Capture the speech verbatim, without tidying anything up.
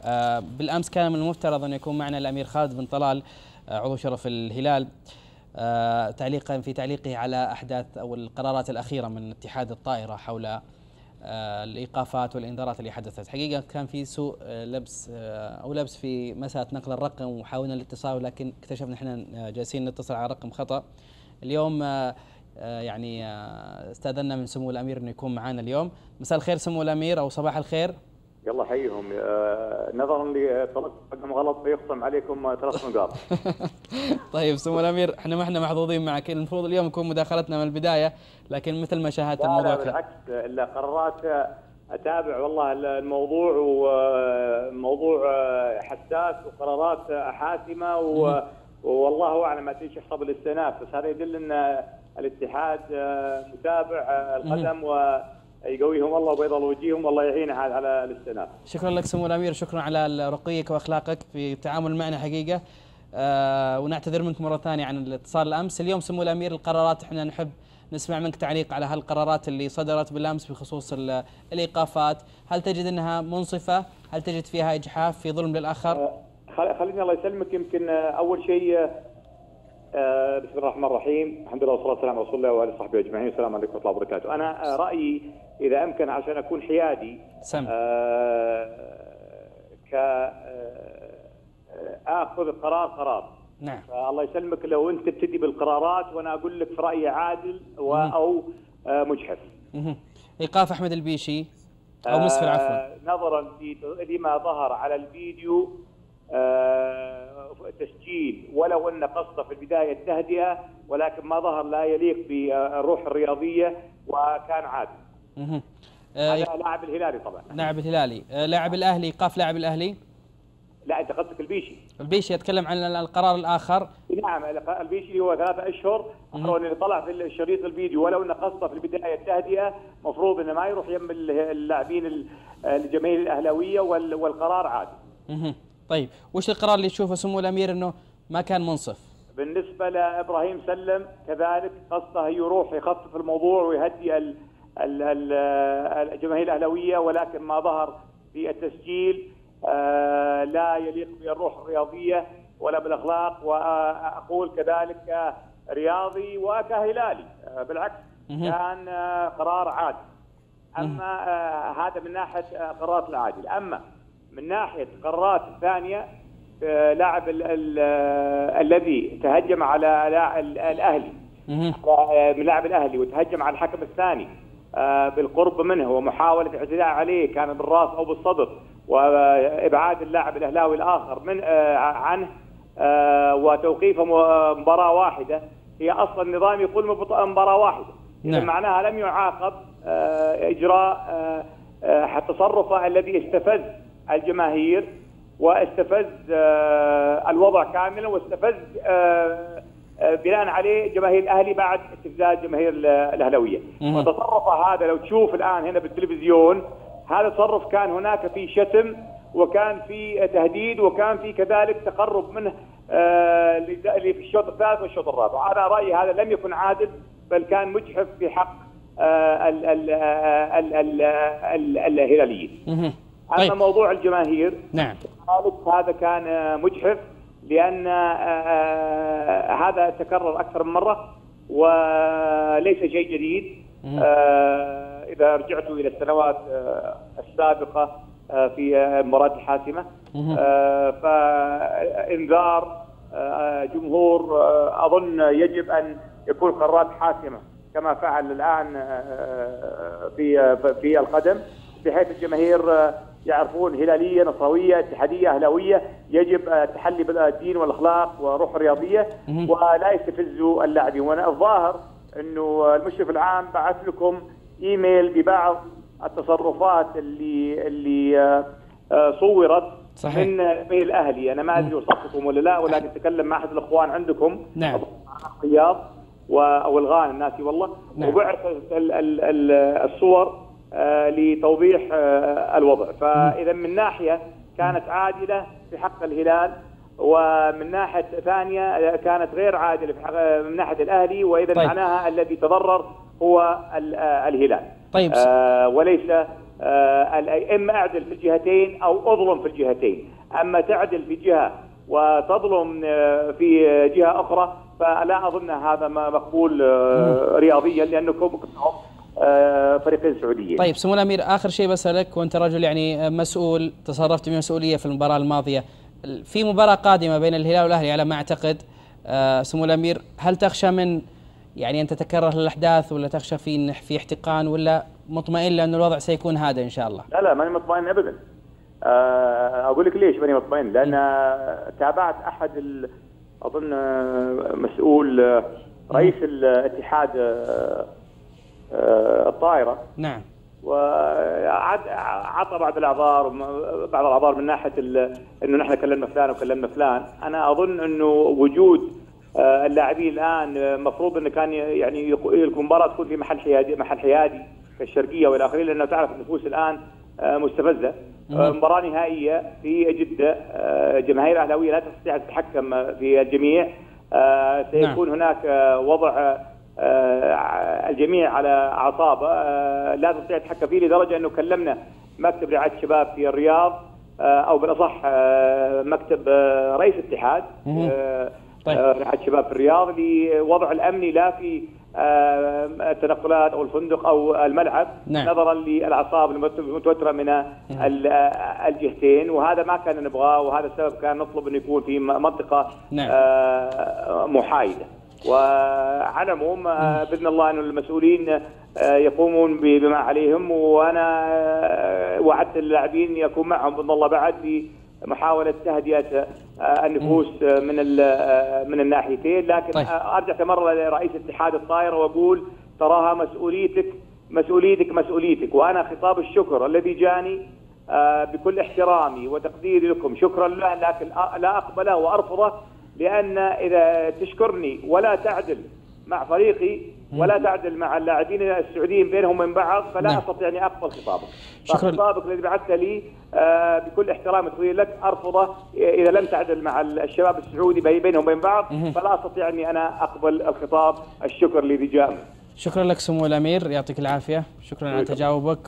بالأمس كان من المفترض أن يكون معنا الأمير خالد بن طلال عضو شرف الهلال تعليقا في تعليقه على أحداث أو القرارات الأخيرة من اتحاد الطائرة حول الإيقافات والإنذارات اللي حدثت. حقيقة كان في سوء لبس أو لبس في مسألة نقل الرقم، وحاولنا الاتصال ولكن اكتشفنا احنا جالسين نتصل على رقم خطأ. اليوم يعني استاذنا من سمو الأمير أنه يكون معنا اليوم. مساء الخير سمو الأمير أو صباح الخير. يلا حيهم. نظرا لطلبت رقم غلط فيخصم عليكم ثلاث نقاط. طيب سمو الأمير احنا ما احنا محظوظين معك، المفروض اليوم يكون مداخلتنا من البداية، لكن مثل ما شاهدت الموضوع لا بالعكس القرارات اتابع والله الموضوع، وموضوع حساس وقرارات حاسمه، والله اعلم ما تيجي حسب الاستئناف، بس هذا يدل ان الاتحاد متابع القدم ويقويهم الله وبيض وجيههم والله يعينه على الاستئناف. شكرا لك سمو الامير، شكرا على رقيك واخلاقك في التعامل معنا حقيقه، أه ونعتذر منك مره ثانيه عن الاتصال الامس. اليوم سمو الامير القرارات احنا نحب نسمع منك تعليق على هالقرارات اللي صدرت بالامس بخصوص الايقافات، هل تجد انها منصفه؟ هل تجد فيها اجحاف في ظلم للاخر؟ خليني الله يسلمك، يمكن اول شيء بسم الله الرحمن الرحيم، الحمد لله والصلاه والسلام على رسول الله وعلى صحبه اجمعين، السلام عليكم ورحمه الله وبركاته. انا رايي اذا امكن عشان اكون حيادي سم. ك اخذ قرار قرار. نعم. الله يسلمك لو انت تبتدي بالقرارات وانا اقول لك في رايي عادل او مجحف. ايقاف احمد البيشي او مسفر عفوا. نظرا لما ظهر على الفيديو آه تسجيل، ولو ان قصده في البدايه التهدئه، ولكن ما ظهر لا يليق بالروح الرياضيه وكان عادل. اها هذا لاعب الهلالي طبعا. لاعب الهلالي، لاعب الاهلي، ايقاف لاعب الاهلي؟ لا انت قصدك البيشي. البيشي يتكلم عن القرار الاخر. نعم البيشي هو ثلاثة اشهر، اللي طلع في الشريط الفيديو ولو ان قصده في البدايه التهدئه، مفروض انه ما يروح يم اللاعبين الجماهير الاهلاويه، والقرار عادل. اها طيب وش القرار اللي تشوفه سمو الامير انه ما كان منصف؟ بالنسبه لابراهيم سلم كذلك قصده يروح يخفف الموضوع ويهدي ال ال ال الجماهير الاهلاويه، ولكن ما ظهر في التسجيل آه لا يليق بالروح الرياضيه ولا بالاخلاق، واقول كذلك رياضي وكهلالي آه بالعكس كان آه قرار عادل. اما آه هذا من ناحيه آه قرارات العادل. اما من ناحيه قرارات الثانيه آه لاعب ال ال آه الذي تهجم على الاهلي آه من لاعب الاهلي وتهجم على الحكم الثاني آه بالقرب منه ومحاوله الاعتداء عليه كان بالراس او بالصدر، وابعاد اللاعب الاهلاوي الاخر من آه عنه آه وتوقيفه مباراه واحده، هي اصلا نظام يقول مباراه واحده. نعم. معناها لم يعاقب آه اجراء آه آه تصرفه الذي استفز الجماهير واستفز آه الوضع كاملا، واستفز آه آه بناء عليه جماهير الاهلي بعد استفزاز جماهير الاهلاويه. وتصرفه هذا لو تشوف الان هنا بالتلفزيون، هذا تصرف كان هناك في شتم وكان في تهديد وكان في كذلك تقرب منه آه اللي في الشوط الثالث والشوط الرابع. انا رايي هذا لم يكن عادل، بل كان مجحف في حق آه ال ال ال ال ال الهلاليين. اما موضوع الجماهير نعم هذا كان مجحف، لان آه هذا تكرر اكثر من مره وليس شيء جديد. آه إذا رجعتوا إلى السنوات السابقة في المباريات الحاسمة فإنذار جمهور أظن يجب أن يكون قرارات حاسمة كما فعل الآن في في القدم، بحيث الجماهير يعرفون هلالية نصراوية اتحادية أهلاوية يجب التحلي بالدين والأخلاق وروح الرياضية ولا يستفزوا اللاعبين. والظاهر أنه المشرف العام بعث لكم ايميل ببعض التصرفات اللي اللي صورت صحيح. من من الاهلي. انا ما ادري وصفتكم ولا لا، ولكن تكلم مع احد الاخوان عندكم نعم الرياض او الغان الناسي والله نعم. وبعث الصور لتوضيح الوضع. فاذا من ناحيه كانت عادله في حق الهلال، ومن ناحيه ثانيه كانت غير عادله من ناحيه الاهلي، واذا طيب. معناها الذي تضرر هو الهلال. طيب آه وليس اما اعدل في الجهتين او اظلم في الجهتين. اما تعدل في جهه وتظلم في جهه اخرى فلا اظن هذا مقبول رياضيا، لانه كلهم فريقين سعوديين. طيب سمو الامير، اخر شيء بسالك، وانت رجل يعني مسؤول تصرفت بمسؤوليه في المباراه الماضيه، في مباراه قادمه بين الهلال والاهلي على ما اعتقد سمو الامير، هل تخشى من يعني ان تتكرر الاحداث، ولا تخشى في في احتقان، ولا مطمئن لأن الوضع سيكون هذا ان شاء الله؟ لا لا ماني مطمئن ابدا. اقول لك ليش ماني مطمئن، لان تابعت احد ال... اظن مسؤول رئيس الاتحاد الطائره، نعم، وعطى بعض الاعذار بعض الاعذار من ناحيه انه نحن كلمنا فلان وكلمنا فلان. انا اظن انه وجود اللاعبين الان مفروض انه كان يعني المباراه تكون في محل حيادي محل حيادي كالشرقيه والى اخره، لانه تعرف النفوس الان مستفزه. مباراه نهائيه في جده، جماهير الاهلاويه لا تستطيع ان تتحكم في الجميع، سيكون هناك وضع الجميع على اعصابه لا تستطيع تتحكم فيه، لدرجه انه كلمنا مكتب رعايه الشباب في الرياض، او بالاصح مكتب رئيس الاتحاد طيب. رعايه الشباب في الرياض لوضع الامني لا في التنقلات او الفندق او الملعب، نعم. نظرا للاعصاب المتوتره من الجهتين، وهذا ما كان نبغاه، وهذا السبب كان نطلب انه يكون في منطقه نعم. محايده. وعلى العموم باذن الله انه المسؤولين يقومون بما عليهم، وانا وعدت اللاعبين يكون معهم باذن الله بعد في محاوله تهدئه النفوس من من الناحيتين. لكن طيب. ارجع مره لرئيس اتحاد الطائره واقول تراها مسؤوليتك مسؤوليتك مسؤوليتك، وانا خطاب الشكر الذي جاني بكل احترامي وتقديري لكم شكرا له، لكن لا اقبله وارفضه، لان اذا تشكرني ولا تعدل مع فريقي ولا تعدل مع اللاعبين السعوديين بينهم وبين بعض فلا نعم. استطيع اني اقبل خطابك. شكرا. خطابك الذي بعثته لي آه بكل احترام وتقدير لك ارفضه، اذا لم تعدل مع الشباب السعودي بينهم وبين بعض فلا استطيع اني انا اقبل الخطاب الشكر الذي جاء. شكرا لك سمو الامير، يعطيك العافيه، شكرا على تجاوبك.